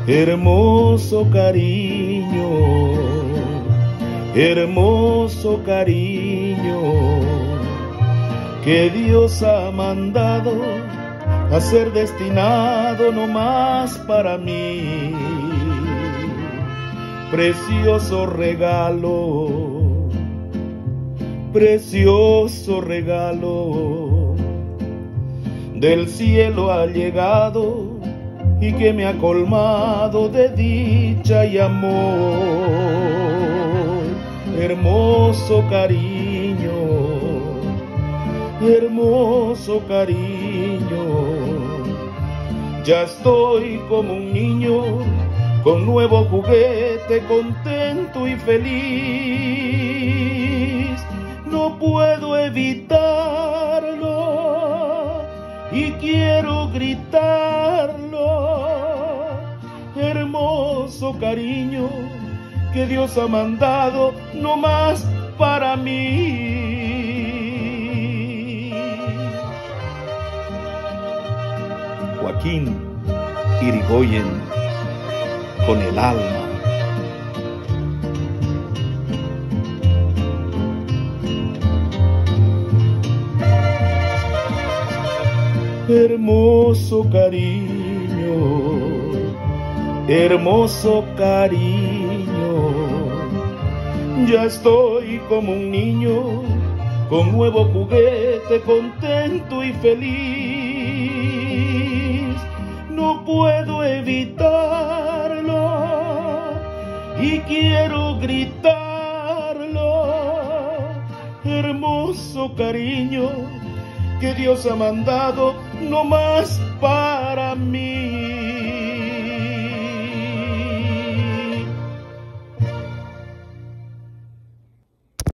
Hermoso cariño, hermoso cariño, que Dios ha mandado a ser destinado no más para mí. Precioso regalo, precioso regalo, del cielo ha llegado y que me ha colmado de dicha y amor. Hermoso cariño, hermoso cariño, ya estoy como un niño con nuevo juguete, contento y feliz. No puedo evitarlo y quiero gritarlo. Hermoso cariño que Dios ha mandado no más para mí. Joaquín Irigoyen, con el alma. Hermoso cariño, hermoso cariño, ya estoy como un niño con nuevo juguete, contento y feliz. No puedo evitarlo y quiero gritarlo. Hermoso cariño que Dios ha mandado no más para mí.